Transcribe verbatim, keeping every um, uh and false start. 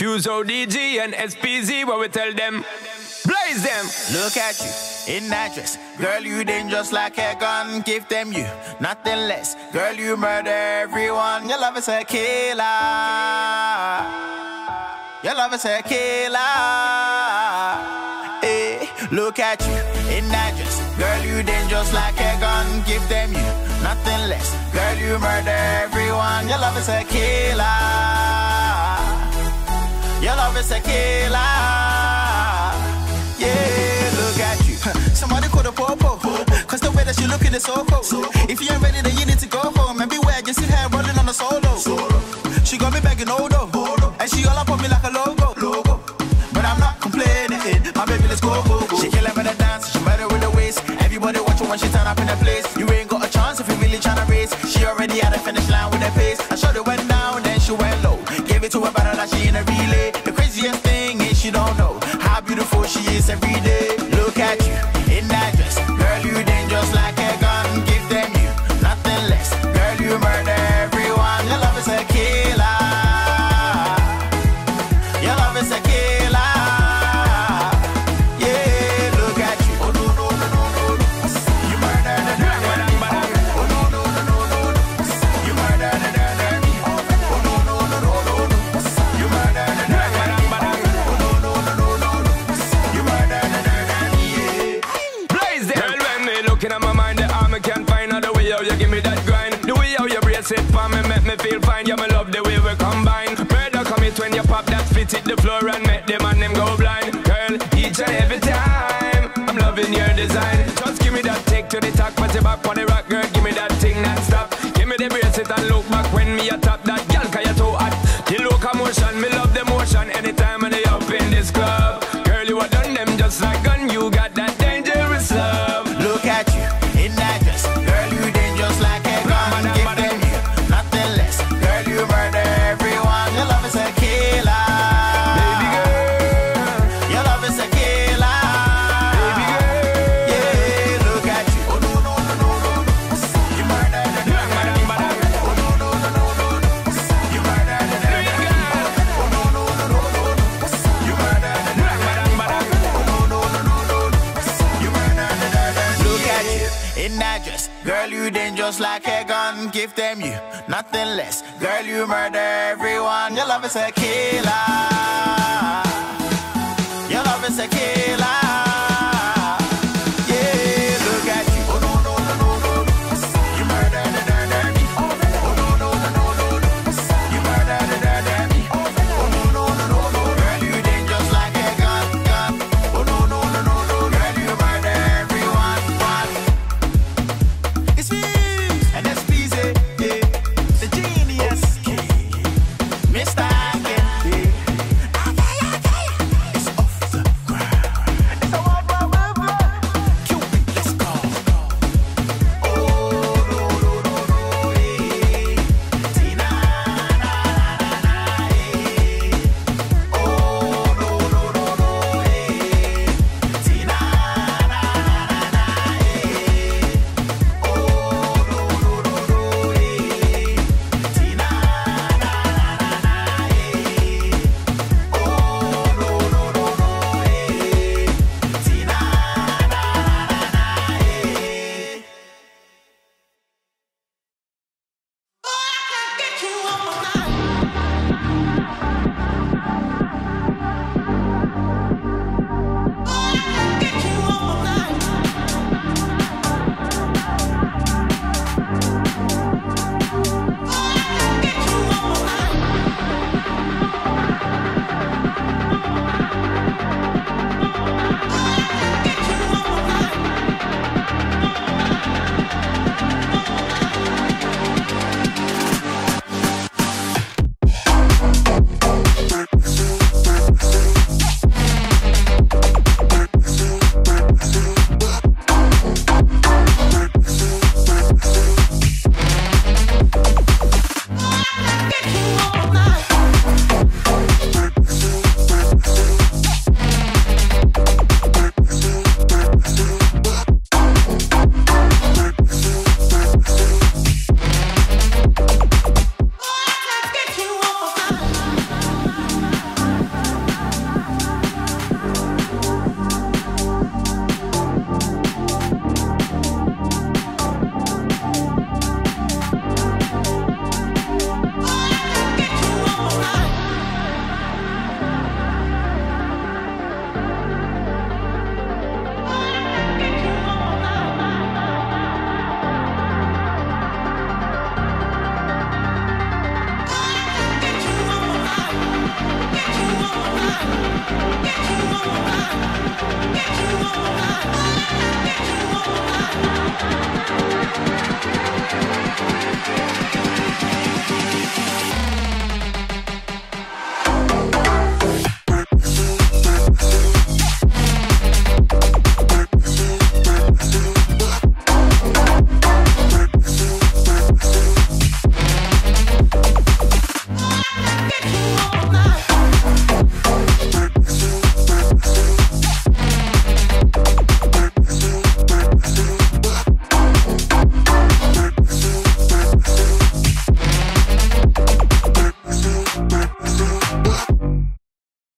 Fuse O D G and S P Z, what we tell them. Blaze them. Look at you in that dress, girl, you dangerous like a gun. Give them you nothing less, girl, you murder everyone. Your love is a killer. Your love is a killer. Hey, look at you in that dress, girl, you dangerous like a gun. Give them you nothing less, girl, you murder everyone. Your love is a killer. Your love is a killer. Yeah, look at you. Somebody call the popo, cause the way that she looking is so cold. If you ain't ready, then you need to go home. And beware, you see her rolling on a solo. She got me begging Odo, and she all up on me like a logo. But I'm not complaining, my baby, let's go, go, go. She killing with the dance, she murder with the waist. Everybody watch her when she turn up in the place. You ain't got a chance if you really tryna race. She already had a finish line with her pace. I shot it went down, then she went low. Gave it to her better like she in a relay. The craziest thing is she don't know how beautiful she is every day. Look at you in that dress, girl, you dangerous like a gun. Give them you nothing less, girl, you murder everyone. Your love is a killer. Your love is a killer. Yeah, look at you. Oh no no no no no, you murder the dirty. Oh no no no no no, you murder the dirty. Oh no no no no no, you murder the dirty. Oh no no no no no, you murder the dirty. Blaze them. Girl, when me looking at my mind, the arm I can't find out the way how you give me that grind. The way how you brace it for me make me feel fine. Yeah, me love the way we combine. Murder come it when you pop that spit hit the floor and make them and them go blind. Girl, each and every time I'm loving your design. Just give me that take to the talk, put it back on the rock, girl. Give me that thing that stop. Give me the brace it and look back when me a tap that girl, 'cause you too hot. The locomotion, me love the motion. Anytime when they up in this club, girl, you a done them just like gun. You got that dangerous love. Look at you in that dress, girl, you dangerous like a gun. Give them you nothing less, girl, you murder everyone. Your love is a killer. Baby girl, your love is a killer. baby girl. Yeah, look at you. Oh no no no no no, you murder the dirty. Oh no no no no no, you murder the dirty. Oh no no no no no, you murder the dirty. Oh no no no no no, you murder the dirty. Look at you in that dress, girl, you dangerous like a gun. Give them you nothing less, girl, you murder everyone. Your love is a killer. Your love is a killer.